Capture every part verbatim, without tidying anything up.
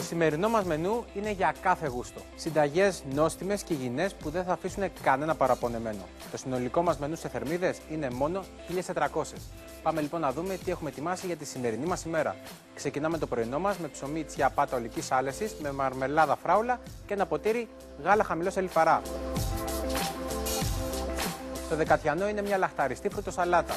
σημερινό μας μενού είναι για κάθε γούστο. Συνταγές νόστιμες και υγιεινές που δεν θα αφήσουν κανένα παραπονεμένο. Το συνολικό μας μενού σε θερμίδες είναι μόνο χίλια τετρακόσιες. Πάμε λοιπόν να δούμε τι έχουμε ετοιμάσει για τη σημερινή μας ημέρα. Ξεκινάμε το πρωινό μας με ψωμί τσιαπάτα ολικής άλεσης, με μαρμελάδα φράουλα και ένα ποτήρι γάλα χαμηλό σε λιπαρά. Το δεκατιανό είναι μια λαχταριστή φρουτοσαλάτα.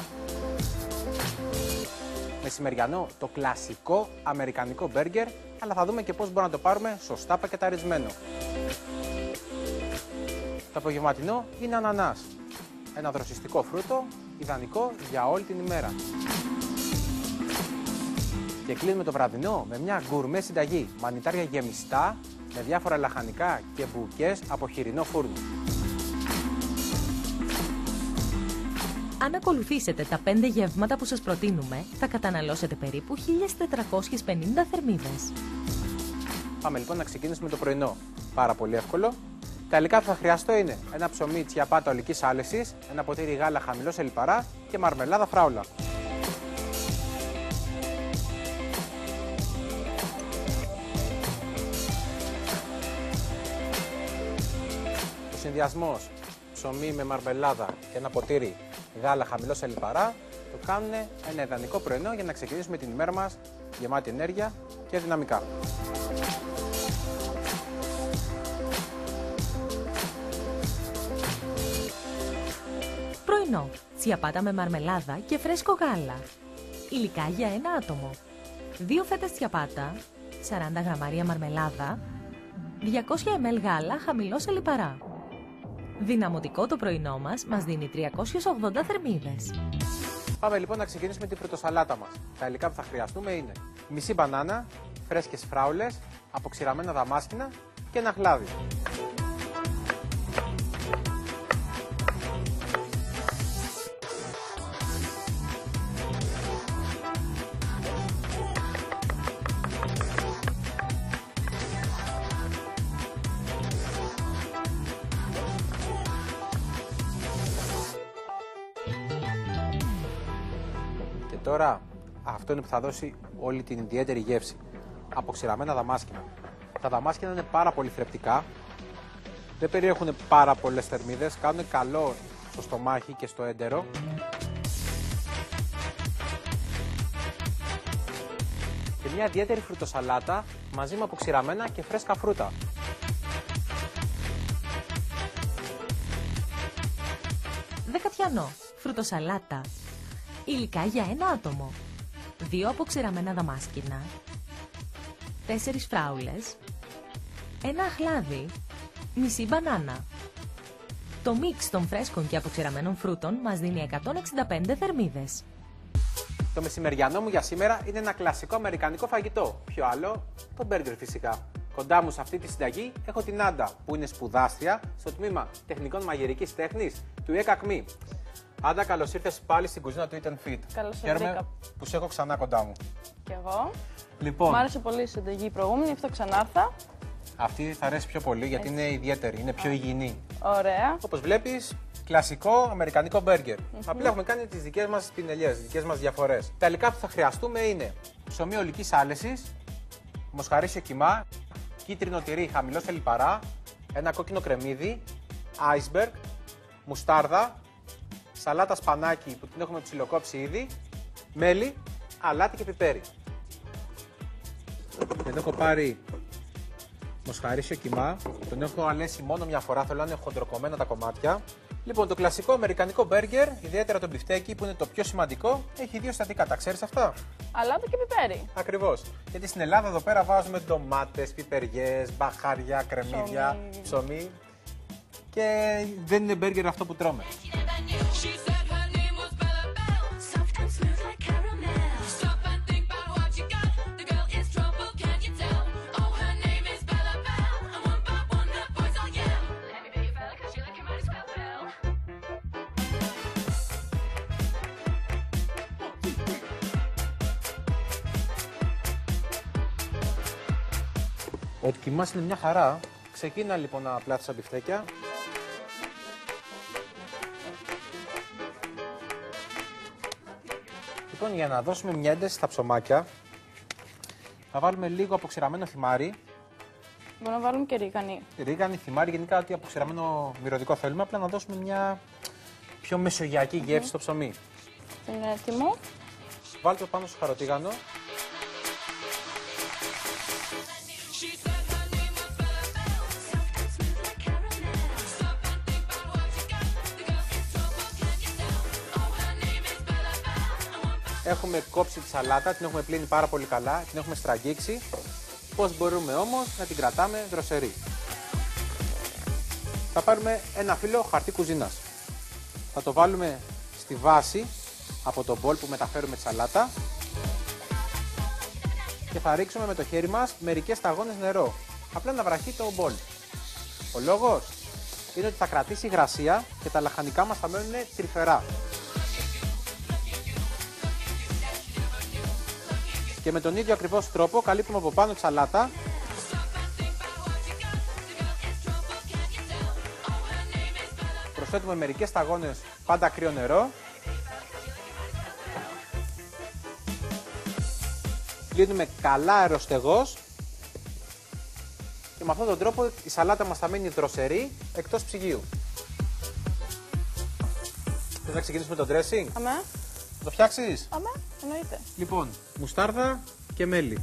Μεσημεριανό το κλασικό αμερικανικό μπέργκερ, αλλά θα δούμε και πώς μπορούμε να το πάρουμε σωστά πακεταρισμένο. Το απογευματινό είναι ανανάς. Ένα δροσιστικό φρούτο, ιδανικό για όλη την ημέρα. Και κλείνουμε το βραδινό με μια γκουρμέ συνταγή, μανιτάρια γεμιστά, με διάφορα λαχανικά και μπουκές από χοιρινό φούρνο. Αν ακολουθήσετε τα πέντε γεύματα που σας προτείνουμε, θα καταναλώσετε περίπου χίλιες τετρακόσιες πενήντα θερμίδες. Πάμε λοιπόν να ξεκινήσουμε με το πρωινό. Πάρα πολύ εύκολο. Τα υλικά που θα χρειαστώ είναι ένα ψωμί τσιαπάτα ολικής άλεσης, ένα ποτήρι γάλα χαμηλό σε λιπαρά και μαρμελάδα φράουλα. Ο συνδυασμός ψωμί με μαρμελάδα και ένα ποτήρι γάλα χαμηλό σε λιπαρά το κάνουν ένα ιδανικό πρωινό για να ξεκινήσουμε την ημέρα μας γεμάτη ενέργεια και δυναμικά. Πρωινό, τσιαπάτα με μαρμελάδα και φρέσκο γάλα. Υλικά για ένα άτομο. δύο φέτες τσιαπάτα, σαράντα γραμμάρια μαρμελάδα, διακόσια μιλιλίτρα γάλα χαμηλό σε λιπαρά. Δυναμωτικό το πρωινό μας μας δίνει τριακόσιες ογδόντα θερμίδες. Πάμε λοιπόν να ξεκινήσουμε τη φρουτοσαλάτα μας. Τα υλικά που θα χρειαστούμε είναι μισή μπανάνα, φρέσκες φράουλες, αποξηραμένα δαμάσκηνα και ένα χλάδι. Τώρα, αυτό είναι που θα δώσει όλη την ιδιαίτερη γεύση. Αποξηραμένα δαμάσκηνα. Τα δαμάσκηνα είναι πάρα πολύ θρεπτικά. Δεν περιέχουν πάρα πολλές θερμίδες. Κάνουν καλό στο στομάχι και στο έντερο. Και μια ιδιαίτερη φρουτοσαλάτα μαζί με αποξηραμένα και φρέσκα φρούτα. Δεκατιανό. Φρουτοσαλάτα. Υλικά για ένα άτομο. δύο αποξηραμένα δαμάσκηνα, τέσσερις φράουλες, ένα αχλάδι, μισή μπανάνα. Το μίξ των φρέσκων και αποξηραμένων φρούτων μας δίνει εκατόν εξήντα πέντε θερμίδες. Το μεσημεριανό μου για σήμερα είναι ένα κλασικό αμερικανικό φαγητό. Ποιο άλλο? Το μπέργκερ φυσικά. Κοντά μου σε αυτή τη συνταγή έχω την Άντα, που είναι σπουδάστρια στο τμήμα τεχνικών μαγειρικής τέχνης του ΙΕΚΑΚΜΗ. Άντα, καλώς ήρθες πάλι στην κουζίνα του Eat and Fit. Καλώς ήρθες. Χαίρομαι που σε έχω ξανά κοντά μου. Κι εγώ. Λοιπόν, μ' άρεσε πολύ η συνταγή η προηγούμενη, αυτό ξανάρθα. Αυτή θα αρέσει πιο πολύ γιατί Έτσι. είναι ιδιαίτερη, είναι πιο υγιεινή. Ωραία. Όπως βλέπεις, κλασικό αμερικανικό μπέργκερ. Mm-hmm. Απλά έχουμε κάνει τις δικές μας πινελιές, τις δικές μας διαφορές. Τα υλικά που θα χρειαστούμε είναι ψωμί ολικής άλεσης, μοσχαρίσιο κιμά, κίτρινο τυρί χαμηλό σε λιπαρά, ένα κόκκινο κρεμμύδι, iceberg, μουστάρδα, σαλάτα σπανάκι που την έχουμε ψιλοκόψει ήδη, μέλι, αλάτι και πιπέρι. Εδώ έχω πάρει μοσχαρίσιο κιμά, τον έχω αλέσει μόνο μια φορά, θέλω να είναι χοντροκομμένα τα κομμάτια. Λοιπόν, το κλασικό αμερικανικό μπέργκερ, ιδιαίτερα το μπιφτέκι που είναι το πιο σημαντικό, έχει δύο συστατικά. Τα ξέρεις αυτά? Αλάτι και πιπέρι. Ακριβώς. Γιατί στην Ελλάδα εδώ πέρα βάζουμε ντομάτες, πιπεριές, μπαχάρια, κρεμμύδια, ψωμί. ψωμί. Και δεν είναι μπέργκερ αυτό που τρώμε. Ο κιμάς είναι μια χαρά. Ξεκίνα λοιπόν να πλάθεις τα μπιφτέκια. Λοιπόν, για να δώσουμε μια ένταση στα ψωμάκια, Θα βάλουμε λίγο αποξηραμένο θυμάρι. Μπορούμε να βάλουμε και ρίγανη. Ρίγανη, θυμάρι, γενικά ό,τι αποξηραμένο μυρωδικό θέλουμε. Απλά να δώσουμε μια πιο μεσογειακή γεύση mm-hmm. στο ψωμί. Είναι έτοιμο. Βάλτε το πάνω στο χαροτίγανο. Έχουμε κόψει τη σαλάτα, την έχουμε πλύνει πάρα πολύ καλά, την έχουμε στραγγίξει. Πώς μπορούμε όμως να την κρατάμε δροσερή. Θα πάρουμε ένα φύλλο χαρτί κουζίνας. Θα το βάλουμε στη βάση από το μπολ που μεταφέρουμε τη σαλάτα και θα ρίξουμε με το χέρι μας μερικές σταγόνες νερό. Απλά να βραχεί το μπολ. Ο λόγος είναι ότι θα κρατήσει υγρασία και τα λαχανικά μας θα μένουν τρυφερά. Και με τον ίδιο ακριβώς τρόπο καλύπτουμε από πάνω τη σαλάτα. Προσθέτουμε μερικές σταγόνες, πάντα κρύο νερό. Κλείνουμε καλά αεροστεγώς. Και με αυτόν τον τρόπο η σαλάτα μας θα μείνει δροσερή εκτός ψυγείου. Θες να ξεκινήσουμε το dressing? Αμέ. Θα το φτιάξεις? Αμέ, εννοείται. Λοιπόν, μουστάρδα και μέλι.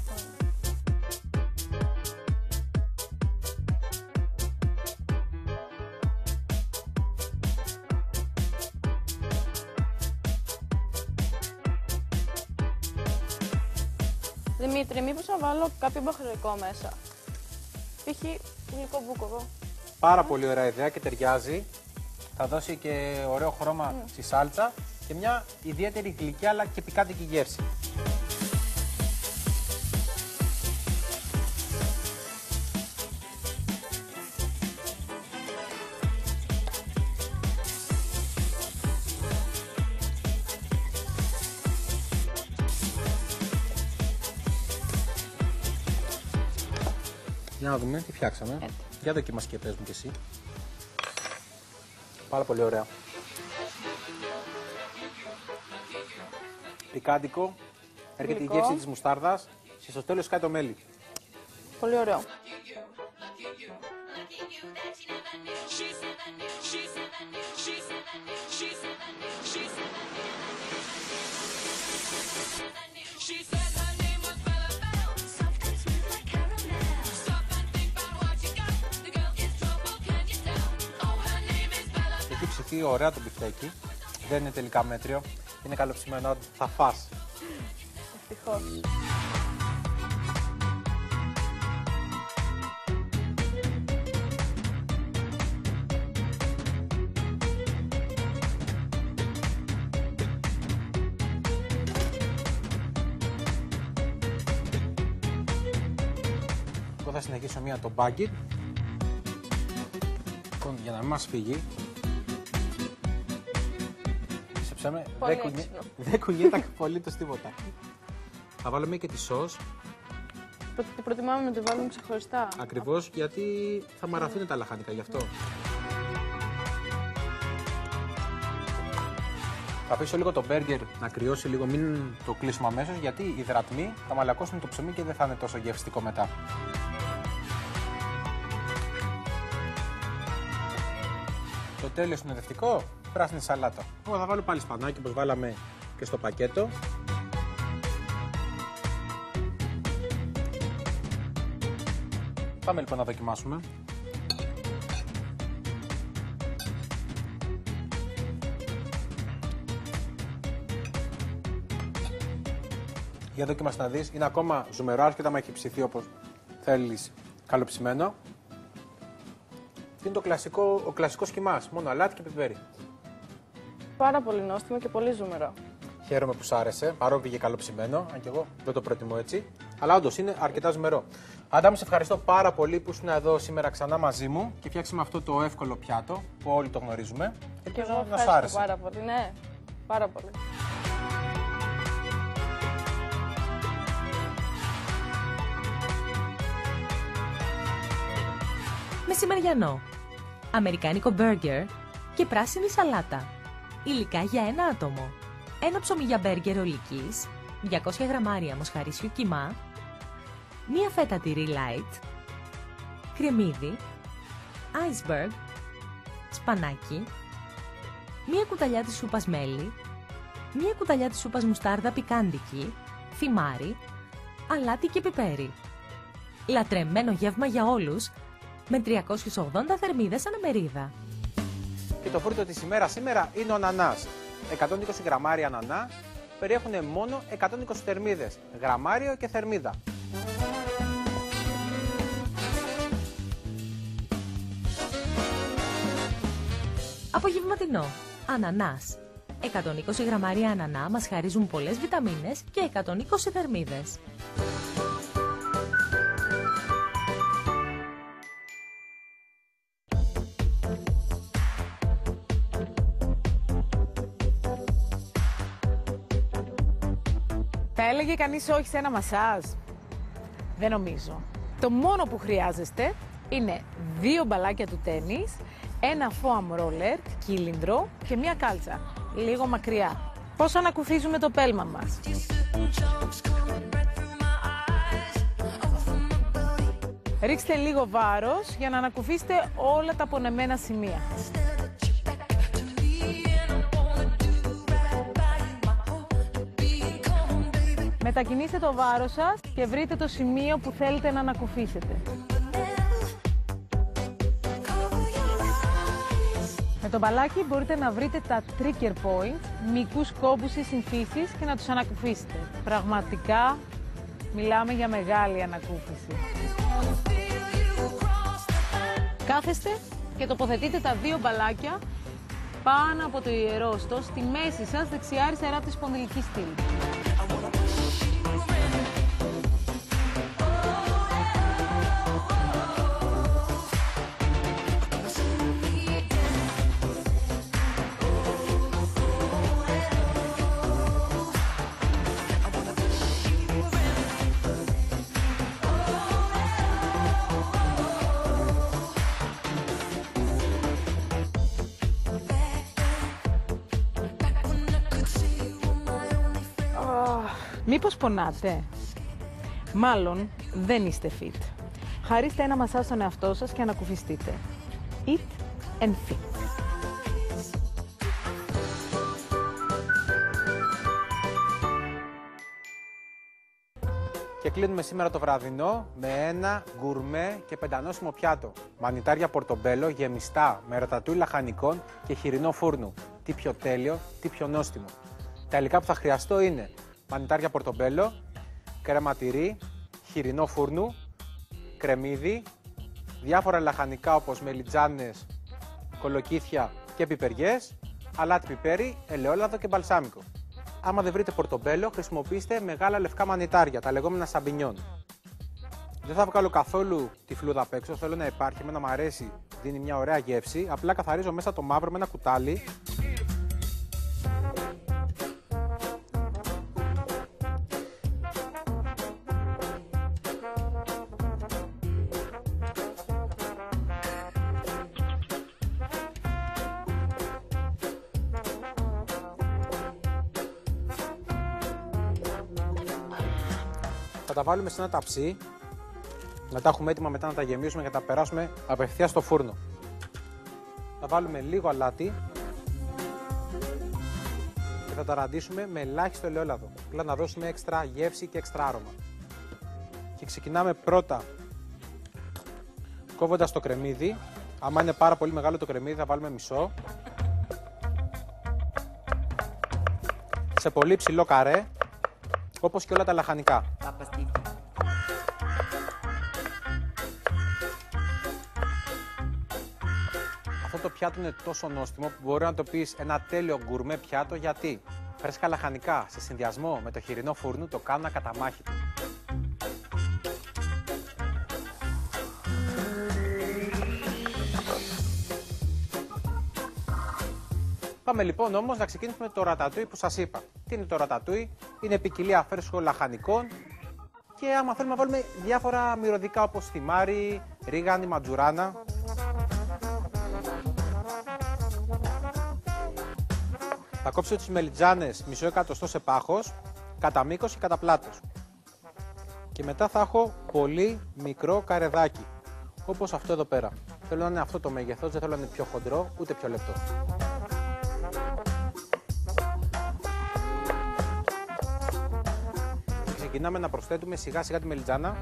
Δημήτρη, μήπως να βάλω κάποιο μπαχρικό μέσα. Π.χ. γλυκό μπούκοβο. Πάρα πολύ ωραία ιδέα και ταιριάζει. Θα δώσει και ωραίο χρώμα mm. στη σάλτσα και μια ιδιαίτερη γλυκιά αλλά και πικάντικη γεύση. Για να δούμε τι φτιάξαμε. Έτσι. Για δοκίμασε και πες μου κι εσύ. Πάρα πολύ ωραία. Πικάντικο. Έρχεται η γεύση της μουστάρδας και στο τέλος σκάει το μέλι. Πολύ ωραίο. Έχει ψηθεί ωραία το μπιφτέκι. Δεν είναι τελικά μέτριο. Είναι καλοψημένο, θα φας. Ευτυχώς. Εγώ θα συνεχίσω μία το μπάγκετ. Λοιπόν, για να μην μας φύγει. Ψέψαμε, δεν κουνιέ... κουνιέται απολύτως τίποτα. Θα βάλουμε και τη σως. Προ... Προτιμάμε να τη βάλουμε ξεχωριστά. Ακριβώς, γιατί θα μαραφούν τα λαχανικά, γι' αυτό. Θα αφήσω λίγο το μπέργκερ να κρυώσει λίγο, μην το κλείσουμε αμέσως, γιατί οι υδρατμοί θα μαλακώσουν το ψωμί και δεν θα είναι τόσο γευστικό μετά. Το τέλειο συνοδευτικό, πράσινη σαλάτα. Εγώ θα βάλω πάλι σπανάκι, όπως βάλαμε και στο πακέτο. Πάμε λοιπόν να δοκιμάσουμε. Για δοκιμάσαι να δεις, είναι ακόμα ζουμερό, αρκετά μα έχει ψηθεί όπως θέλεις, καλοψημένο. Είναι το κλασικό, ο κλασικός κιμάς, μόνο αλάτι και πιπέρι. Πάρα πολύ νόστιμο και πολύ ζουμερό. Χαίρομαι που σ' άρεσε, παρόλο που βγήκε καλοψημένο, αν και εγώ δεν το προτιμώ έτσι. Αλλά όντως είναι αρκετά ζουμερό. Αντάμι, σε ευχαριστώ πάρα πολύ που ήσουν εδώ σήμερα ξανά μαζί μου και φτιάξαμε αυτό το εύκολο πιάτο που όλοι το γνωρίζουμε. Και εγώ να σ' άρεσε. πάρα πολύ, ναι, πάρα πολύ. Μεσημεριανό. Αμερικάνικο μπέργκερ και πράσινη σαλάτα. Υλικά για ένα άτομο. Ένα ψωμί για μπέργκερ ολικής, διακόσια γραμμάρια μοσχαρίσιο κιμά, μία φέτα τυρί light, κρεμμύδι, iceberg, σπανάκι, μία κουταλιά της σούπας μέλι, μία κουταλιά της σούπας μουστάρδα πικάντικη, θυμάρι, αλάτι και πιπέρι. Λατρεμένο γεύμα για όλους, με τριακόσιες ογδόντα θερμίδες ανά μερίδα. Και το φρούτο της ημέρας σήμερα είναι ο ανανάς. εκατόν είκοσι γραμμάρια ανανά περιέχουν μόνο εκατόν είκοσι θερμίδες, γραμμάριο και θερμίδα. Απογευματινό. Ανανάς. εκατόν είκοσι γραμμάρια ανανά μας χαρίζουν πολλές βιταμίνες και εκατόν είκοσι θερμίδες. Θα έλεγε κανείς όχι σε ένα μασάζ? Δεν νομίζω. Το μόνο που χρειάζεστε είναι δύο μπαλάκια του τένις, ένα foam roller, κύλινδρο και μία κάλτσα, λίγο μακριά. Πώς ανακουφίζουμε το πέλμα μας? Ρίξτε λίγο βάρος για να ανακουφίσετε όλα τα πονεμένα σημεία. Μετακινήστε το βάρος σας και βρείτε το σημείο που θέλετε να ανακουφίσετε. Με το μπαλάκι μπορείτε να βρείτε τα trigger points, μικρούς κόμπους ή συμφίσεις και να τους ανακουφίσετε. Πραγματικά μιλάμε για μεγάλη ανακούφιση. Κάθεστε και τοποθετείτε τα δύο μπαλάκια πάνω από το ιερόστο, στη μέση σας, δεξιά-αριστερά από τη σπονδυλική στήλη. Μήπως πονάτε? Μάλλον δεν είστε fit. Χαρίστε ένα μασάζ στον εαυτό σας και ανακουφιστείτε. Eat and fit. Και κλείνουμε σήμερα το βραδινό με ένα γκουρμέ και πεντανόσιμο πιάτο. Μανιτάρια πορτομπέλο γεμιστά με ρατατούι λαχανικών και χοιρινό φούρνου. Τι πιο τέλειο, τι πιο νόστιμο. Τα υλικά που θα χρειαστώ είναι μανιτάρια πορτομπέλο, κρέμα τυρί, χοιρινό φούρνου, κρεμμύδι, διάφορα λαχανικά όπως μελιτζάνες, κολοκύθια και πιπεριές, αλάτι πιπέρι, ελαιόλαδο και μπαλσάμικο. Άμα δεν βρείτε πορτομπέλο, χρησιμοποιήστε μεγάλα λευκά μανιτάρια, τα λεγόμενα σαμπινιόν. Δεν θα βγάλω καθόλου τη φλούδα απ' έξω, θέλω να υπάρχει, εμένα μου αρέσει, δίνει μια ωραία γεύση. Απλά καθαρίζω μέσα το μαύρο με ένα κουτάλι. Θα τα βάλουμε σε ένα ταψί, να τα έχουμε έτοιμα μετά να τα γεμίσουμε και να τα περάσουμε απευθείας στο φούρνο. Θα βάλουμε λίγο αλάτι και θα τα ραντίσουμε με ελάχιστο ελαιόλαδο, απλά να δώσουμε έξτρα γεύση και έξτρα άρωμα. Και ξεκινάμε πρώτα κόβοντας το κρεμμύδι. Άμα είναι πάρα πολύ μεγάλο το κρεμμύδι θα βάλουμε μισό. Σε πολύ ψηλό καρέ, όπως και όλα τα λαχανικά. Αυτό το πιάτο είναι τόσο νόστιμο που μπορεί να το πεις ένα τέλειο γκουρμέ πιάτο, γιατί φρέσκα λαχανικά σε συνδυασμό με το χοιρινό φούρνου το κάνουν ακαταμάχητο. Πάμε λοιπόν όμως να ξεκινήσουμε το ρατατούι που σας είπα. Τι είναι το ρατατούι? Είναι ποικιλία φρέσκων λαχανικών και άμα θέλουμε να βάλουμε διάφορα μυρωδικά όπως θυμάρι, ρίγανη, ματζουράνα. Θα κόψω τις μελιτζάνες μισό εκατοστό σε πάχος, κατά μήκος και κατά πλάτος. Και μετά θα έχω πολύ μικρό καρεδάκι, όπως αυτό εδώ πέρα. Θέλω να είναι αυτό το μέγεθος, δεν θέλω να είναι πιο χοντρό, ούτε πιο λεπτό. Ξεκινάμε να προσθέτουμε σιγά σιγά τη μελιτζάνα.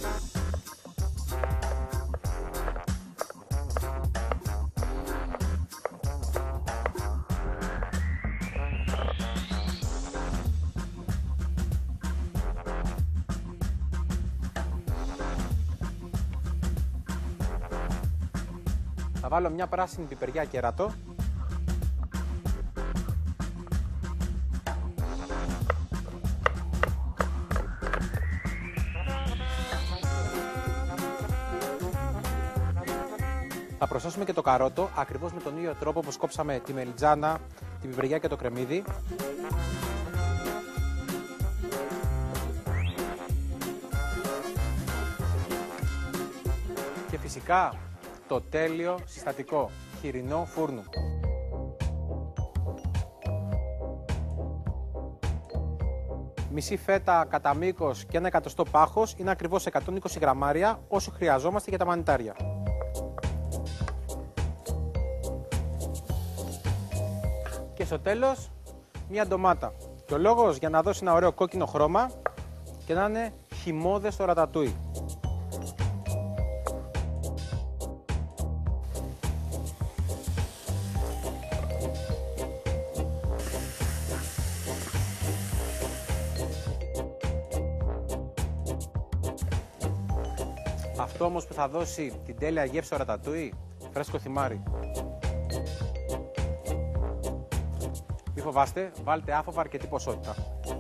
Θα βάλω μια πράσινη πιπεριά κέρατο. Θα προσθέσουμε και το καρότο, ακριβώς με τον ίδιο τρόπο όπως κόψαμε τη μελιτζάνα, την πιπεριά και το κρεμμύδι. Και φυσικά το τέλειο συστατικό, χοιρινό φούρνου. Μισή φέτα κατά μήκος και ένα εκατοστό πάχος, είναι ακριβώς εκατόν είκοσι γραμμάρια, όσο χρειαζόμαστε για τα μανιτάρια. Και στο τέλος, μία ντομάτα. Και ο λόγος για να δώσει ένα ωραίο κόκκινο χρώμα και να είναι χυμώδες το ρατατούι. Αυτό όμως που θα δώσει την τέλεια γεύση στο ρατατούι, φρέσκο θυμάρι. Μη φοβάστε, βάλτε άφοβα αρκετή ποσότητα.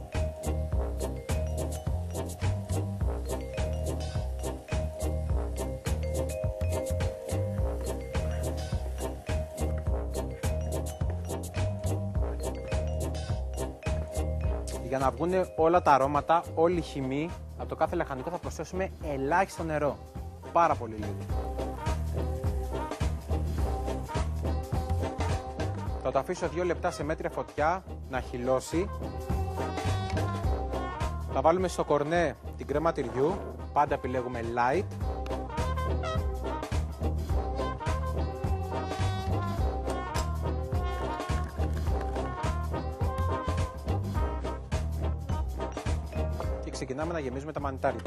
Για να βγουν όλα τα αρώματα, όλη η χυμή, από το κάθε λαχανικό θα προσθέσουμε ελάχιστο νερό. Πάρα πολύ λίγο. Θα το αφήσω δύο λεπτά σε μέτρια φωτιά να χυλώσει. Θα βάλουμε στο κορνέ την κρέμα τυριού, πάντα επιλέγουμε light. Και ξεκινάμε να γεμίζουμε τα μανιτάρια.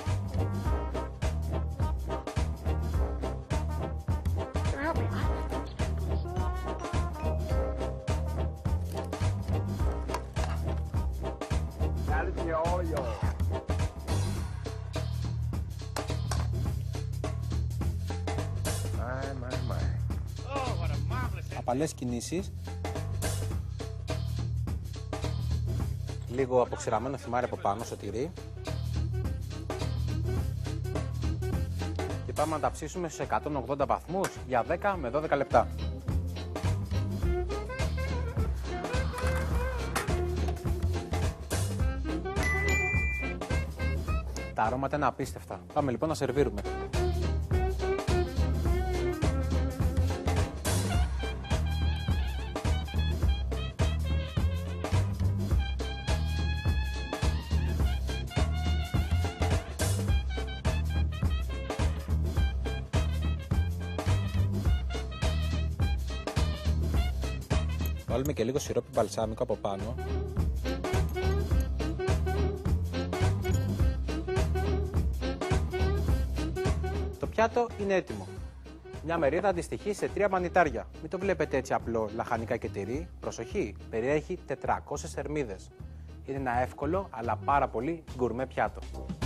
Απαλές κινήσεις. Λίγο αποξηραμένο θυμάρι από πάνω στο τυρί. Και πάμε να τα ψήσουμε στους εκατόν ογδόντα βαθμούς για δέκα με δώδεκα λεπτά. Τα αρώματα είναι απίστευτα. Πάμε λοιπόν να σερβίρουμε. Βάλουμε και λίγο σιρόπι μπαλσάμικο από πάνω. Το πιάτο είναι έτοιμο. Μια μερίδα αντιστοιχεί σε τρία μανιτάρια. Μην το βλέπετε έτσι απλό, λαχανικά και τυρί. Προσοχή, περιέχει τετρακόσιες θερμίδες. Είναι ένα εύκολο αλλά πάρα πολύ γκουρμέ πιάτο.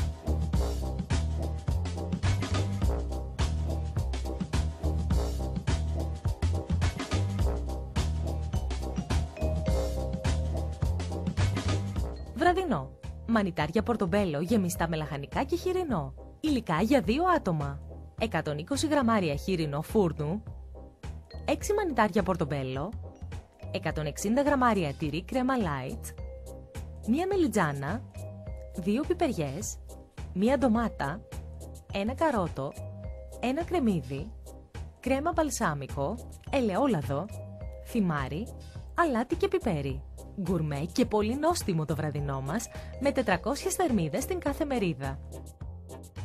Βραδινό. Μανιτάρια πορτομπέλο γεμιστά με λαχανικά και χοιρινό. Υλικά για δύο άτομα. εκατόν είκοσι γραμμάρια χοιρινό φούρνου. έξι μανιτάρια πορτομπέλο. εκατόν εξήντα γραμμάρια τυρί κρέμα light. Μία μελιτζάνα. Δύο πιπεριές. Μία ντομάτα. Ένα καρότο. Ένα κρεμμύδι. Κρέμα μπαλσάμικο. Ελαιόλαδο. Θυμάρι. Αλάτι και πιπέρι. Γκουρμέ και πολύ νόστιμο το βραδινό μας, με τετρακόσιες θερμίδες την κάθε μερίδα.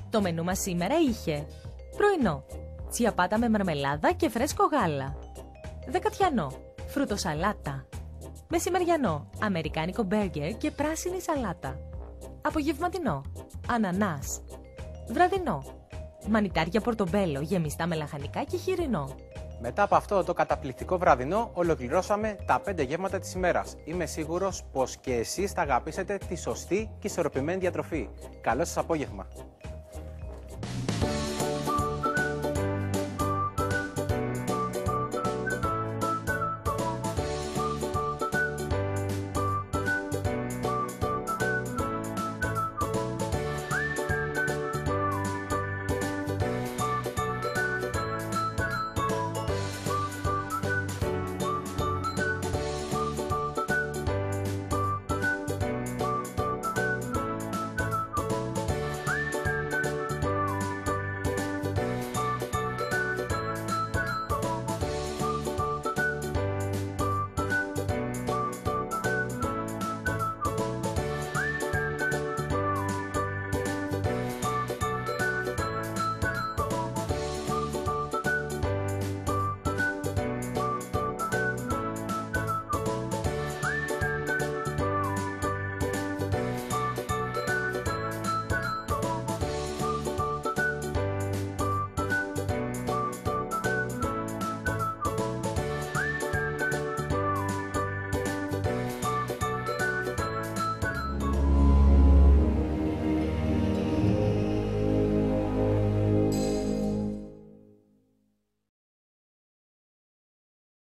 Το μενού μας σήμερα είχε πρωινό, τσιαπάτα με μαρμελάδα και φρέσκο γάλα. Δεκατιανό, φρουτοσαλάτα. Μεσημεριανό, αμερικάνικο μπέργκερ και πράσινη σαλάτα. Απογευματινό, ανανάς. Βραδινό, μανιτάρια πορτομπέλο γεμιστά με λαχανικά και χοιρινό. Μετά από αυτό το καταπληκτικό βραδινό, ολοκληρώσαμε τα πέντε γεύματα της ημέρας. Είμαι σίγουρος πως και εσείς θα αγαπήσετε τη σωστή και ισορροπημένη διατροφή. Καλό σας απόγευμα!